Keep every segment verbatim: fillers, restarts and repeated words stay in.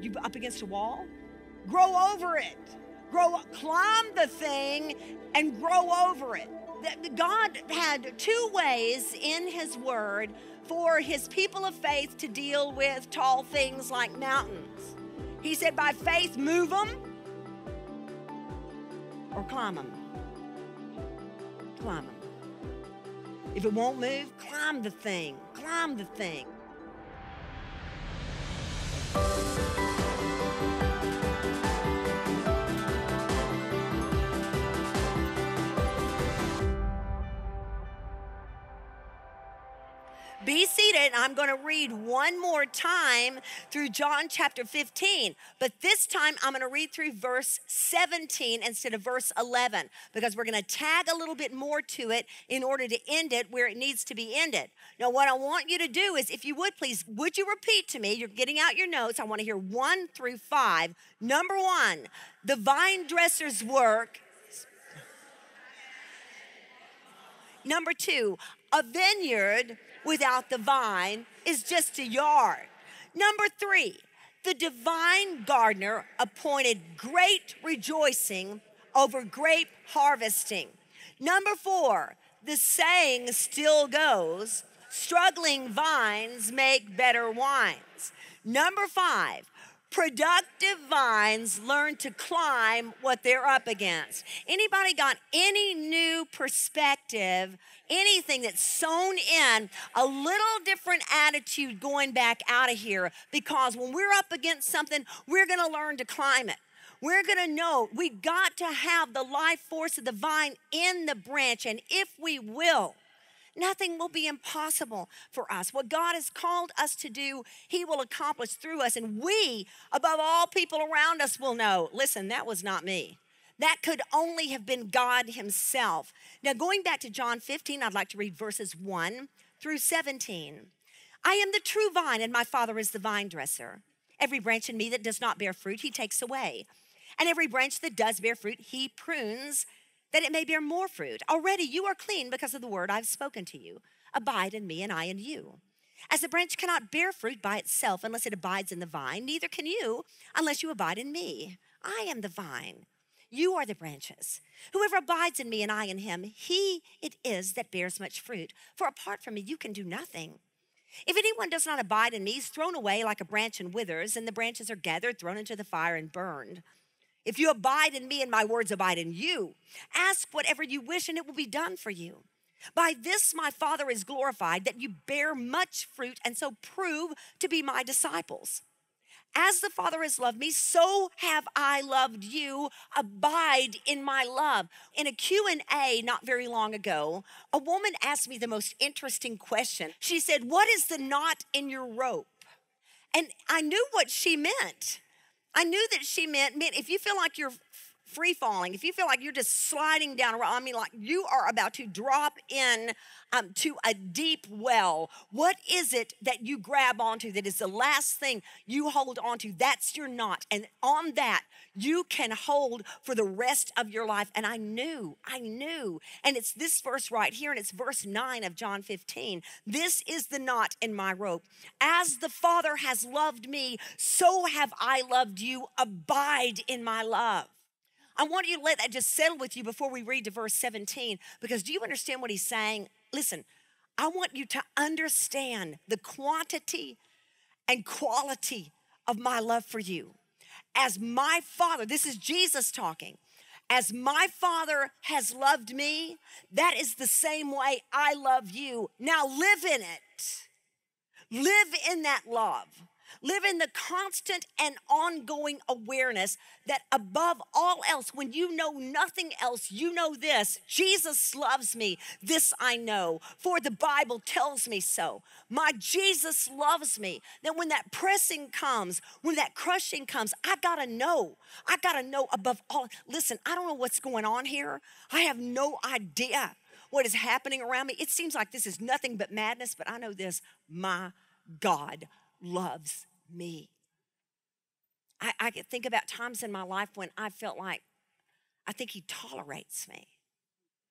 You up against a wall? Grow over it. Grow, climb the thing and grow over it. God had two ways in his word for his people of faith to deal with tall things like mountains. He said, by faith, move them or climb them. Climb them. If it won't move, climb the thing. Climb the thing. Be seated. I'm going to read one more time through John chapter fifteen, but this time I'm going to read through verse seventeen instead of verse eleven, because we're going to tag a little bit more to it in order to end it where it needs to be ended. Now, what I want you to do is, if you would please, would you repeat to me? You're getting out your notes. I want to hear one through five. Number one, the vine dresser's work. Number two, a vineyard without the vine is just a yard. Number three, the divine gardener appointed great rejoicing over grape harvesting. Number four, the saying still goes, struggling vines make better wines. Number five, productive vines learn to climb what they're up against. Anybody got any new perspective, anything that's sown in, a little different attitude going back out of here? Because when we're up against something, we're going to learn to climb it. We're going to know we got to have the life force of the vine in the branch. And if we will, nothing will be impossible for us. What God has called us to do, he will accomplish through us. And we, above all people around us, will know, listen, that was not me. That could only have been God himself. Now, going back to John fifteen, I'd like to read verses one through seventeen. I am the true vine, and my Father is the vine dresser. Every branch in me that does not bear fruit, he takes away. And every branch that does bear fruit, he prunes, that it may bear more fruit. Already you are clean because of the word I've spoken to you. Abide in me, and I in you. As the branch cannot bear fruit by itself unless it abides in the vine, neither can you unless you abide in me. I am the vine. You are the branches. Whoever abides in me and I in him, he it is that bears much fruit. For apart from me, you can do nothing. If anyone does not abide in me, he's thrown away like a branch and withers, and the branches are gathered, thrown into the fire, and burned. If you abide in me and my words abide in you, ask whatever you wish and it will be done for you. By this my Father is glorified, that you bear much fruit and so prove to be my disciples. As the Father has loved me, so have I loved you. Abide in my love. In a Q and A not very long ago, a woman asked me the most interesting question. She said, what is the knot in your rope? And I knew what she meant. I knew that she meant, meant if you feel like you're free falling, if you feel like you're just sliding down a road, I mean, like you are about to drop in um, to a deep well, what is it that you grab onto that is the last thing you hold onto? That's your knot. And on that, you can hold for the rest of your life. And I knew, I knew. And it's this verse right here, and it's verse nine of John fifteen. This is the knot in my rope. As the Father has loved me, so have I loved you. Abide in my love. I want you to let that just settle with you before we read to verse seventeen, because do you understand what he's saying? Listen, I want you to understand the quantity and quality of my love for you. As my Father, this is Jesus talking, as my Father has loved me, that is the same way I love you. Now live in it. Live in that love. Live in the constant and ongoing awareness that above all else, when you know nothing else, you know this: Jesus loves me. This I know, for the Bible tells me so. My Jesus loves me. That when that pressing comes, when that crushing comes, I gotta know. I gotta know above all. Listen, I don't know what's going on here. I have no idea what is happening around me. It seems like this is nothing but madness, but I know this: my God loves me. I, I can think about times in my life when I felt like, I think he tolerates me.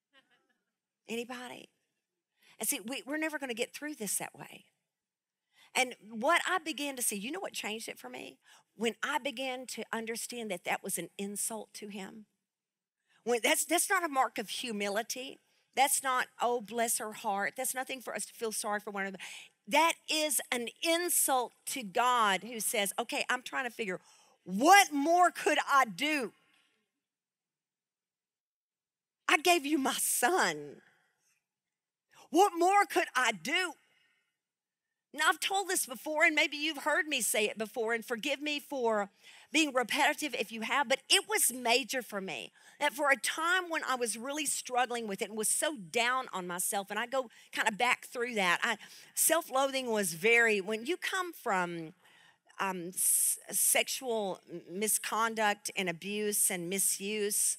Anybody? And see, we, we're never going to get through this that way. And what I began to see, you know what changed it for me? When I began to understand that that was an insult to him. When that's, that's not a mark of humility. That's not, oh, bless her heart. That's nothing for us to feel sorry for one another. That is an insult to God who says, okay, I'm trying to figure, what more could I do? I gave you my son. What more could I do? Now, I've told this before, and maybe you've heard me say it before, and forgive me for being repetitive if you have, but it was major for me. That for a time when I was really struggling with it and was so down on myself, and I go kind of back through that, I, self-loathing was very, when you come from um, s- sexual misconduct and abuse and misuse,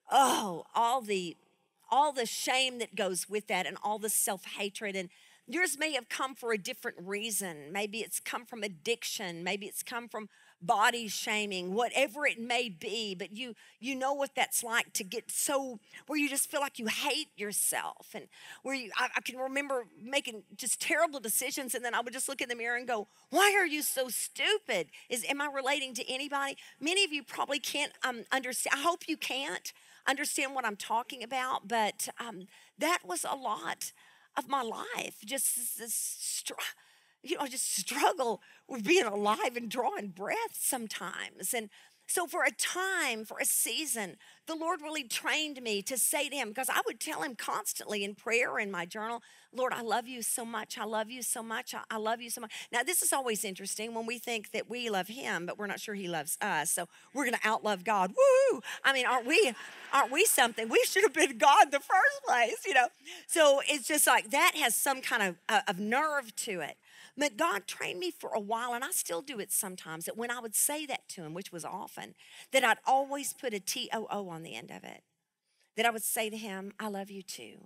oh, all the, all the shame that goes with that and all the self-hatred, and yours may have come for a different reason. Maybe it's come from addiction. Maybe it's come from body shaming, whatever it may be. But you you know what that's like to get so, where you just feel like you hate yourself. And where you, I, I can remember making just terrible decisions. And then I would just look in the mirror and go, why are you so stupid? Is, am I relating to anybody? Many of you probably can't um, understand. I hope you can't understand what I'm talking about. But um, that was a lot of my life, just this, this str- you know, just struggle with being alive and drawing breath sometimes. And so for a time, for a season, the Lord really trained me to say to him, because I would tell him constantly in prayer in my journal, Lord, I love you so much. I love you so much. I, I love you so much. Now, this is always interesting when we think that we love him, but we're not sure he loves us. So we're going to outlove God. Woo! I mean, aren't we, aren't we something? We should have been God in the first place, you know? So it's just like that has some kind of, uh, of nerve to it. But God trained me for a while, and I still do it sometimes, that when I would say that to him, which was often, that I'd always put a T O O on the end of it. That I would say to him, I love you too.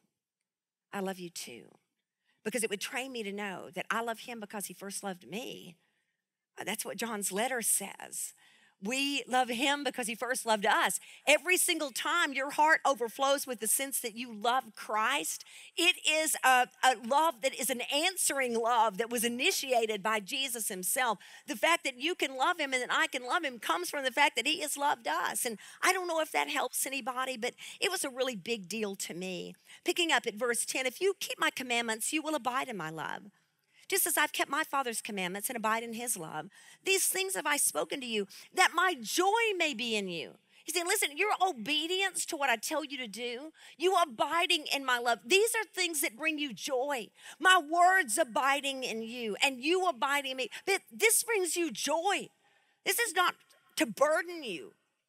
I love you too. Because it would train me to know that I love him because he first loved me. That's what John's letter says. We love him because he first loved us. Every single time your heart overflows with the sense that you love Christ, it is a, a love that is an answering love that was initiated by Jesus himself. The fact that you can love him and that I can love him comes from the fact that he has loved us. And I don't know if that helps anybody, but it was a really big deal to me. Picking up at verse ten, if you keep my commandments, you will abide in my love. Just as I've kept my Father's commandments and abide in his love. These things have I spoken to you, that my joy may be in you. He said, listen, your obedience to what I tell you to do, you abiding in my love, these are things that bring you joy. My words abiding in you and you abiding in me. But this brings you joy. This is not to burden you.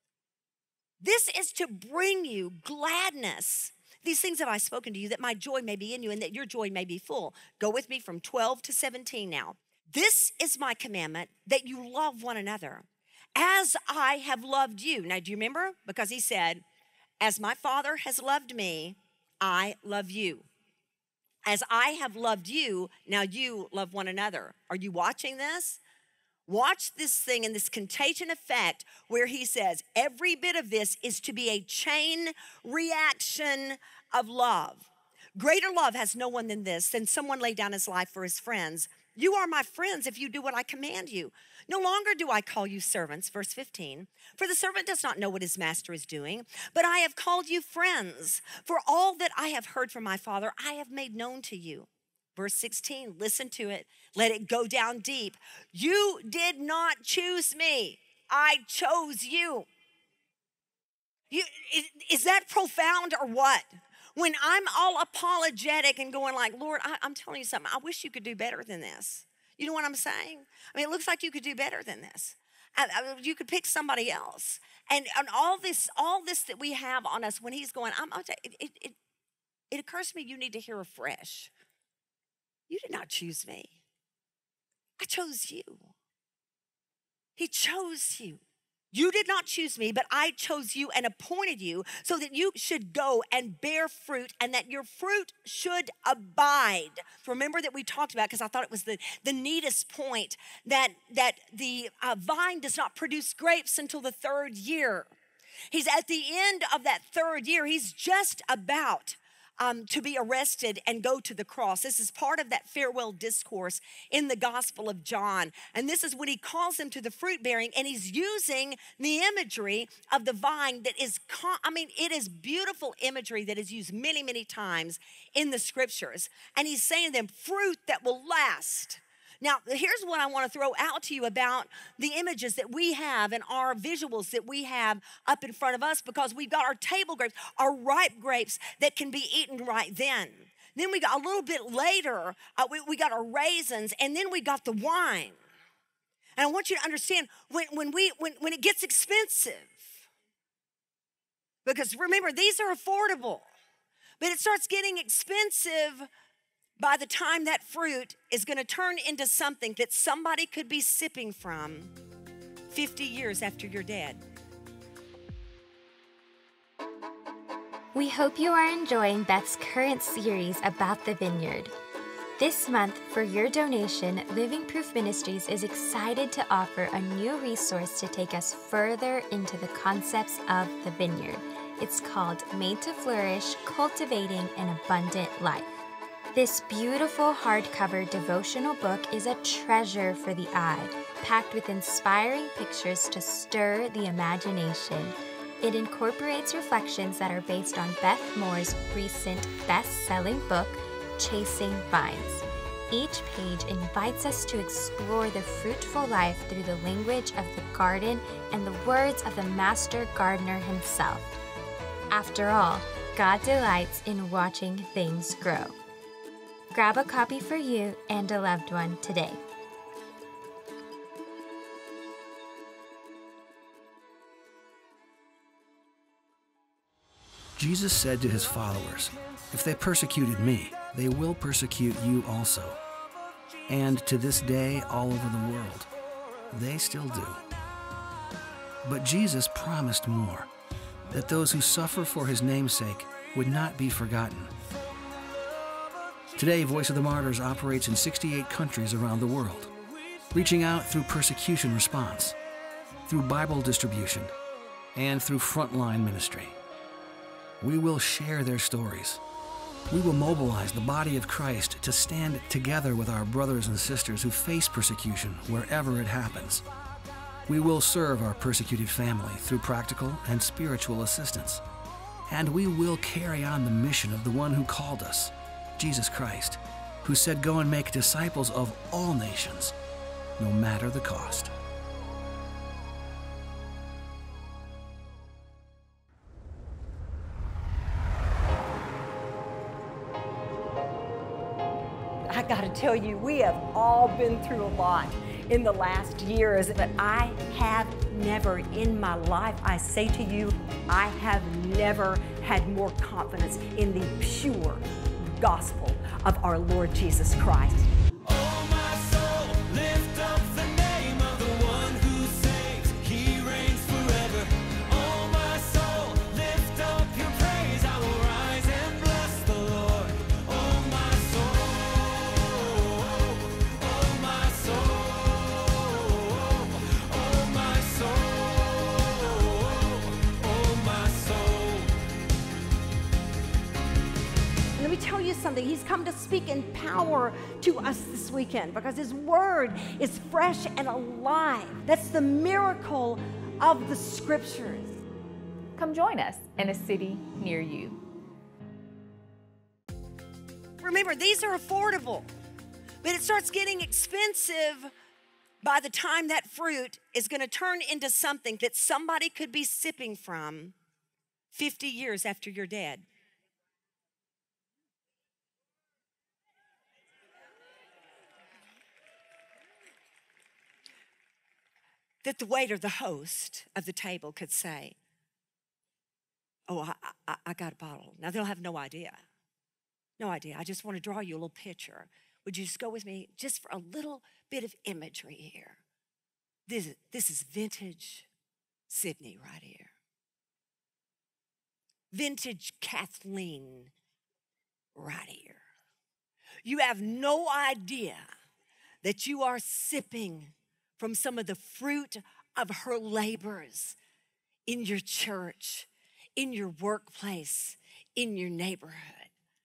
This is to bring you gladness. These things have I spoken to you, that my joy may be in you and that your joy may be full. Go with me from twelve to seventeen now. This is my commandment, that you love one another as I have loved you. Now, do you remember? Because he said, as my Father has loved me, I love you. As I have loved you, now you love one another. Are you watching this? Watch this thing and this contagion effect where he says every bit of this is to be a chain reaction of love. Greater love has no one than this, than someone lay down his life for his friends. You are my friends if you do what I command you. No longer do I call you servants, verse fifteen, for the servant does not know what his master is doing, but I have called you friends. For all that I have heard from my Father, I have made known to you. Verse sixteen, listen to it. Let it go down deep. You did not choose me. I chose you. you is, is that profound or what? When I'm all apologetic and going like, Lord, I, I'm telling you something. I wish you could do better than this. You know what I'm saying? I mean, it looks like you could do better than this. I, I, you could pick somebody else. And, and all this all this that we have on us when he's going, I'm, I'll tell you, it, it, it occurs to me you need to hear afresh. You did not choose me. I chose you. He chose you. You did not choose me, but I chose you and appointed you so that you should go and bear fruit and that your fruit should abide. Remember that we talked about, because I thought it was the, the neatest point, that, that the uh, vine does not produce grapes until the third year. He's at the end of that third year. He's just about um, to be arrested and go to the cross. This is part of that farewell discourse in the Gospel of John. And this is when he calls them to the fruit bearing, and he's using the imagery of the vine that is, con- I mean, it is beautiful imagery that is used many, many times in the scriptures. And he's saying to them, fruit that will last. Now, here's what I want to throw out to you about the images that we have and our visuals that we have up in front of us, because we've got our table grapes, our ripe grapes that can be eaten right then. Then we got a little bit later, uh, we, we got our raisins, and then we got the wine. And I want you to understand, when, when, we, when, when it gets expensive, because remember, these are affordable, but it starts getting expensive. By the time that fruit is going to turn into something that somebody could be sipping from fifty years after you're dead. We hope you are enjoying Beth's current series about the Vineyard. This month, for your donation, Living Proof Ministries is excited to offer a new resource to take us further into the concepts of the Vineyard. It's called Made to Flourish, Cultivating an Abundant Life. This beautiful hardcover devotional book is a treasure for the eye, packed with inspiring pictures to stir the imagination. It incorporates reflections that are based on Beth Moore's recent best-selling book, Chasing Vines. Each page invites us to explore the fruitful life through the language of the garden and the words of the master gardener himself. After all, God delights in watching things grow. Grab a copy for you and a loved one today. Jesus said to his followers, "If they persecuted me, they will persecute you also." And to this day, all over the world, they still do. But Jesus promised more, that those who suffer for his name's sake would not be forgotten. Today, Voice of the Martyrs operates in sixty-eight countries around the world, reaching out through persecution response, through Bible distribution, and through frontline ministry. We will share their stories. We will mobilize the body of Christ to stand together with our brothers and sisters who face persecution wherever it happens. We will serve our persecuted family through practical and spiritual assistance. And we will carry on the mission of the one who called us, Jesus Christ, who said, "Go and make disciples of all nations, no matter the cost." I got to tell you, we have all been through a lot in the last years, but I have never in my life, I say to you, I have never had more confidence in the pure gospel of our Lord Jesus Christ. Oh, my soul, lift up the name of the one who saves. He reigns forever. Oh, my soul, lift up your praise. I will rise and bless the Lord. Oh, my soul, oh, my soul, oh, my soul, oh, my soul. Let me tell you something. He's come to speak in power to us this weekend because his word is fresh and alive. That's the miracle of the scriptures. Come join us in a city near you. Remember, these are affordable, but it starts getting expensive by the time that fruit is going to turn into something that somebody could be sipping from fifty years after you're dead. That the waiter, the host of the table could say, "Oh, I, I, I got a bottle." Now, they'll have no idea. No idea. I just want to draw you a little picture. Would you just go with me just for a little bit of imagery here? This, this is vintage Sydney right here. Vintage Kathleen right here. You have no idea that you are sipping from some of the fruit of her labors in your church, in your workplace, in your neighborhood.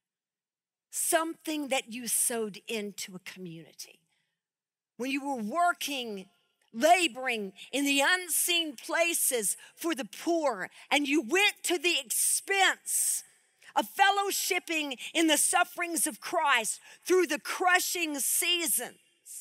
something that you sowed into a community. When you were working, laboring in the unseen places for the poor, and you went to the expense of fellowshipping in the sufferings of Christ through the crushing seasons.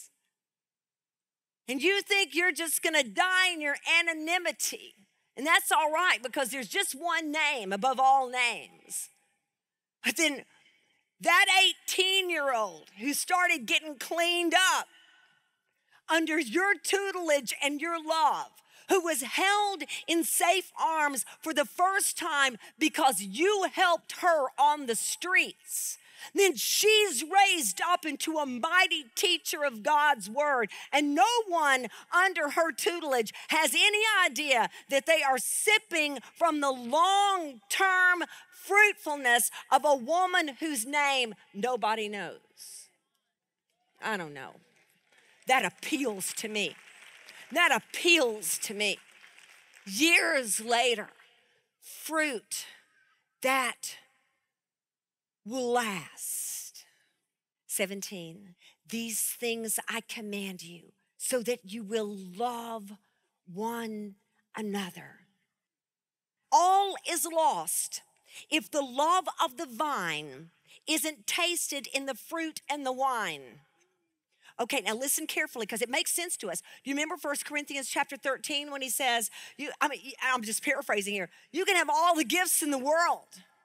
And you think you're just gonna die in your anonymity. And that's all right, because there's just one name above all names. But then that eighteen-year-old who started getting cleaned up under your tutelage and your love, who was held in safe arms for the first time because you helped her on the streets. Then she's raised up into a mighty teacher of God's word, and no one under her tutelage has any idea that they are sipping from the long-term fruitfulness of a woman whose name nobody knows. I don't know. That appeals to me. That appeals to me. Years later, fruit that will last. seventeen, these things I command you so that you will love one another. All is lost if the love of the vine isn't tasted in the fruit and the wine. Okay, now listen carefully, because it makes sense to us. Do you remember First Corinthians chapter thirteen when he says, you, I mean, I'm just paraphrasing here, you can have all the gifts in the world.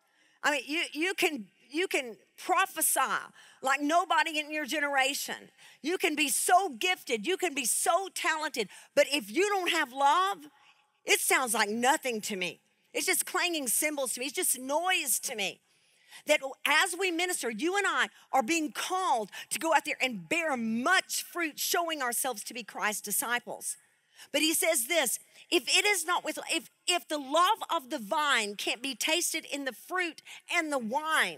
I mean, you, you can you can prophesy like nobody in your generation. You can be so gifted, you can be so talented, but if you don't have love, it sounds like nothing to me. It's just clanging cymbals to me. It's just noise to me. That as we minister, you and I are being called to go out there and bear much fruit, showing ourselves to be Christ's disciples. But he says this, if it is not with, if, if the love of the vine can't be tasted in the fruit and the wine,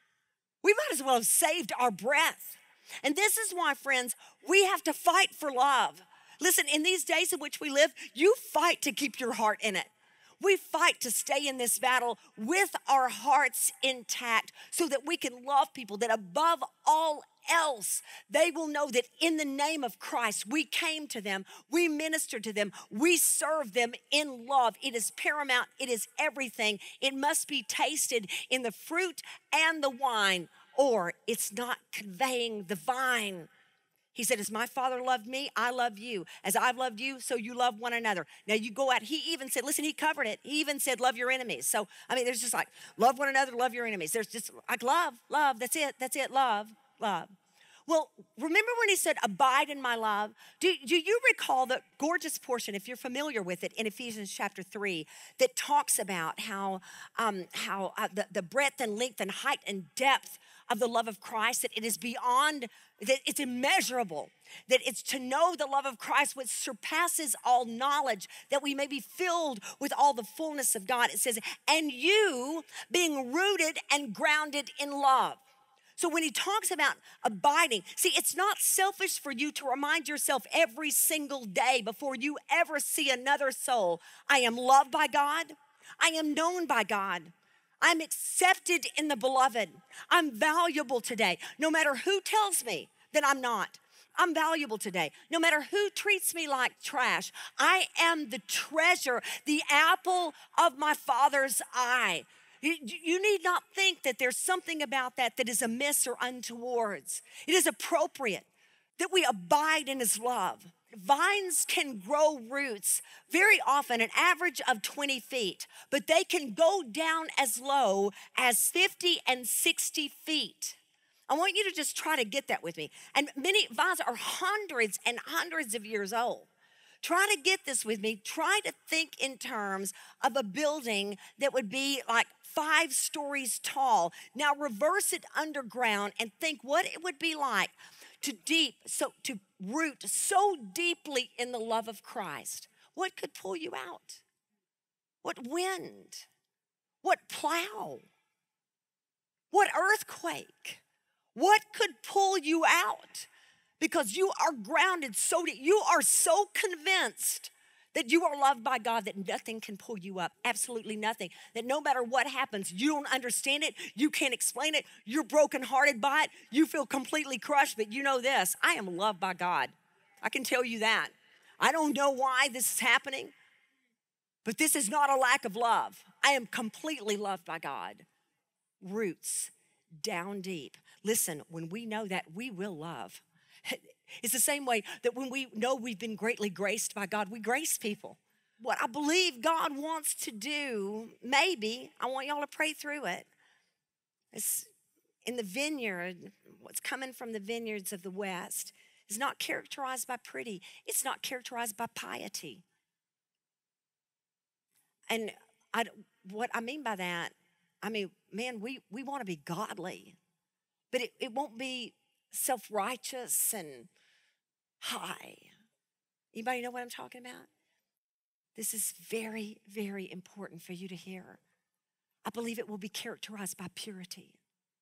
we might as well have saved our breath. And this is why, friends, we have to fight for love. Listen, in these days in which we live, you fight to keep your heart in it. We fight to stay in this battle with our hearts intact so that we can love people, that above all else, they will know that in the name of Christ, we came to them, we ministered to them, we serve them in love. It is paramount, it is everything. It must be tasted in the fruit and the wine, or it's not conveying the vine. He said, as my Father loved me, I love you. As I've loved you, so you love one another. Now you go out, he even said, listen, he covered it. He even said, love your enemies. So, I mean, there's just like, love one another, love your enemies. There's just like love, love, that's it, that's it, love, love. Well, remember when he said, abide in my love? Do, do you recall the gorgeous portion, if you're familiar with it, in Ephesians chapter three, that talks about how, um, how uh, the, the breadth and length and height and depth of the love of Christ, that it is beyond, that it's immeasurable, that it's to know the love of Christ which surpasses all knowledge, that we may be filled with all the fullness of God. It says, and you being rooted and grounded in love. So when he talks about abiding, see, it's not selfish for you to remind yourself every single day before you ever see another soul, I am loved by God, I am known by God, I'm accepted in the beloved. I'm valuable today. No matter who tells me that I'm not, I'm valuable today. No matter who treats me like trash, I am the treasure, the apple of my Father's eye. You, you need not think that there's something about that that is amiss or untowards. It is appropriate that we abide in his love. Vines can grow roots very often, an average of twenty feet, but they can go down as low as fifty and sixty feet. I want you to just try to get that with me. And many vines are hundreds and hundreds of years old. Try to get this with me. Try to think in terms of a building that would be like five stories tall. Now reverse it underground and think what it would be like to deep, so to root so deeply in the love of Christ. What could pull you out? What wind? What plow? What earthquake? What could pull you out? Because you are grounded so deep. You are so convinced That you are loved by God, that nothing can pull you up, absolutely nothing. That no matter what happens, you don't understand it, you can't explain it, you're brokenhearted by it, you feel completely crushed, but you know this, I am loved by God. I can tell you that. I don't know why this is happening, but this is not a lack of love. I am completely loved by God. Roots down deep. Listen, when we know that, we will love. It's the same way that when we know we've been greatly graced by God, we grace people. What I believe God wants to do, maybe, I want y'all to pray through it. It's in the vineyard, what's coming from the vineyards of the West is not characterized by pretty. It's not characterized by piety. And I, what I mean by that, I mean, man, we, we want to be godly, but it, it won't be self-righteous and high. Anybody know what I'm talking about? This is very, very important for you to hear. I believe it will be characterized by purity.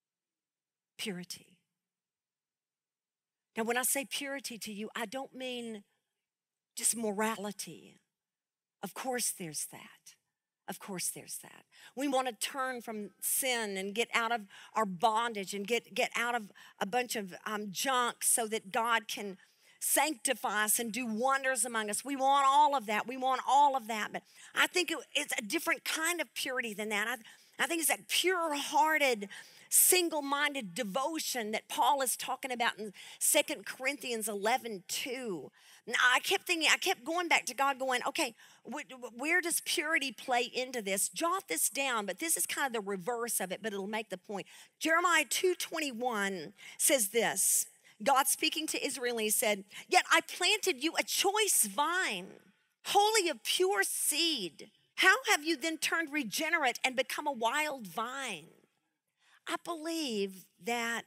Purity. Now, when I say purity to you, I don't mean just morality. Of course there's that. Of course there's that. We want to turn from sin and get out of our bondage and get, get out of a bunch of um, junk so that God can sanctify us and do wonders among us. We want all of that. We want all of that. But I think it, it's a different kind of purity than that. I, I think it's that pure-hearted, single-minded devotion that Paul is talking about in Second Corinthians eleven two. Now, I kept thinking, I kept going back to God going, okay, where does purity play into this? Jot this down, but this is kind of the reverse of it, but it'll make the point. Jeremiah two twenty-one says this. God speaking to Israel, he said, yet I planted you a choice vine, wholly of pure seed. How have you then turned regenerate and become a wild vine? I believe that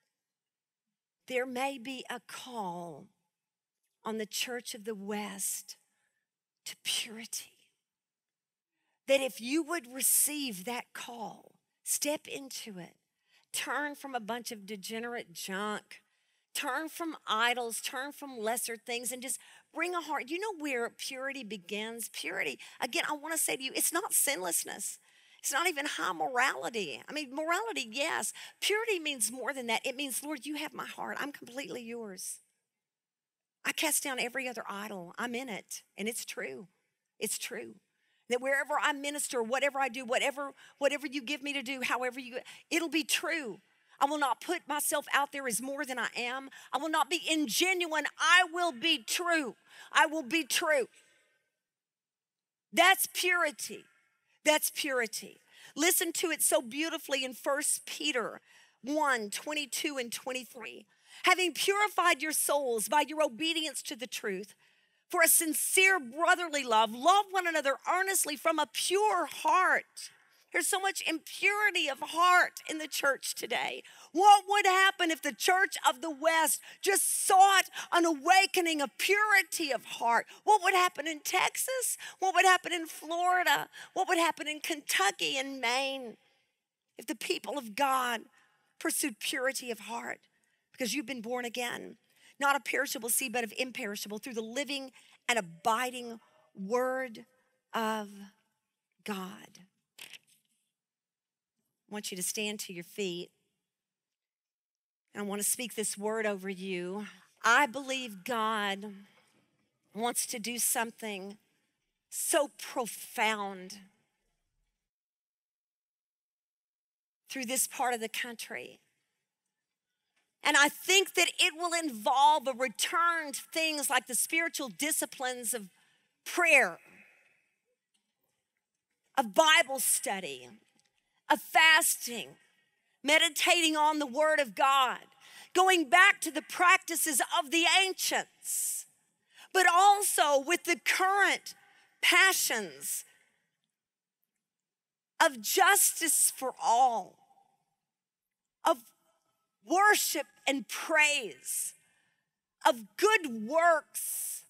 there may be a call on the church of the West to purity. That if you would receive that call, step into it, turn from a bunch of degenerate junk, turn from idols, turn from lesser things, and just bring a heart. You know where purity begins? Purity, again, I want to say to you, it's not sinlessness. It's not even high morality. I mean, morality, yes. Purity means more than that. It means, Lord, you have my heart. I'm completely yours. I cast down every other idol. I'm in it, and it's true. It's true. That wherever I minister, whatever I do, whatever, whatever you give me to do, however you, it'll be true. I will not put myself out there as more than I am. I will not be ingenuine. I will be true. I will be true. That's purity. That's purity. Listen to it so beautifully in First Peter one, twenty-two and twenty-three. Having purified your souls by your obedience to the truth, for a sincere brotherly love, love one another earnestly from a pure heart. There's so much impurity of heart in the church today. What would happen if the church of the West just sought an awakening of purity of heart? What would happen in Texas? What would happen in Florida? What would happen in Kentucky and Maine if the people of God pursued purity of heart? Because you've been born again, not of perishable seed, but of imperishable, through the living and abiding word of God. I want you to stand to your feet. And I want to speak this word over you. I believe God wants to do something so profound through this part of the country. And I think that it will involve a return to things like the spiritual disciplines of prayer, of Bible study, of fasting, meditating on the Word of God, going back to the practices of the ancients, but also with the current passions of justice for all, of worship and praise, of good works,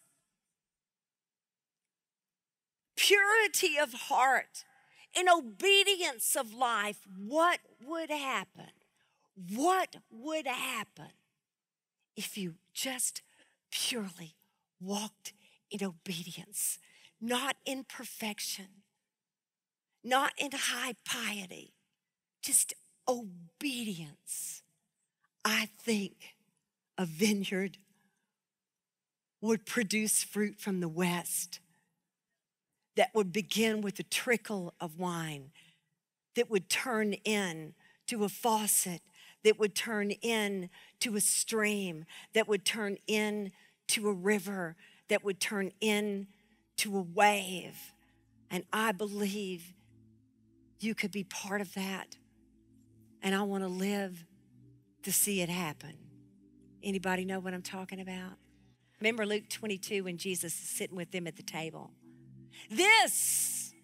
purity of heart, in obedience of life. What would happen? What would happen if you just purely walked in obedience not in perfection, not in high piety, just obedience, I think a vineyard would produce fruit from the west that would begin with a trickle of wine, that would turn in to a faucet, that would turn in to a stream, that would turn in to a river, that would turn in to a wave. And I believe you could be part of that. And I want to live to see it happen. Anybody know what I'm talking about? Remember Luke twenty-two when Jesus is sitting with them at the table. This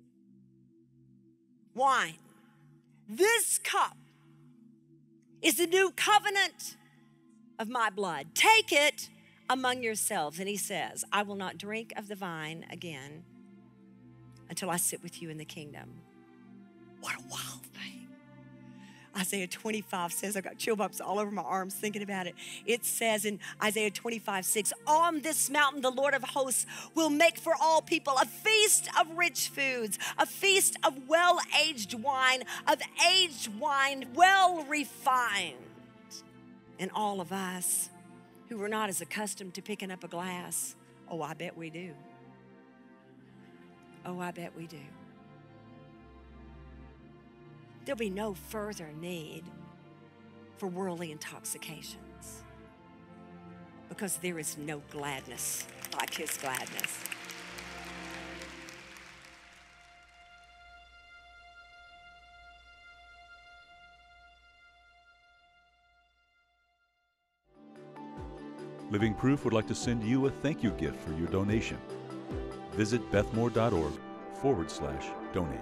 wine, this cup is the new covenant of my blood. Take it among yourselves. And he says, I will not drink of the vine again until I sit with you in the kingdom. What a wild thing. Isaiah twenty-five says, I've got chill bumps all over my arms thinking about it. It says in Isaiah twenty-five, six, on this mountain the Lord of hosts will make for all people a feast of rich foods, a feast of well-aged wine, of aged wine well refined. And all of us who are not as accustomed to picking up a glass, oh, I bet we do. Oh, I bet we do. There'll be no further need for worldly intoxications because there is no gladness like his gladness. Living Proof would like to send you a thank you gift for your donation. Visit bethmore.org forward slash donate.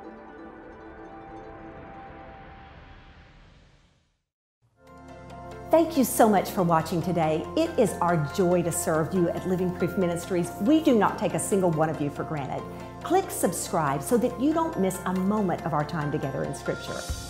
Thank you so much for watching today. It is our joy to serve you at Living Proof Ministries. We do not take a single one of you for granted. Click subscribe so that you don't miss a moment of our time together in Scripture.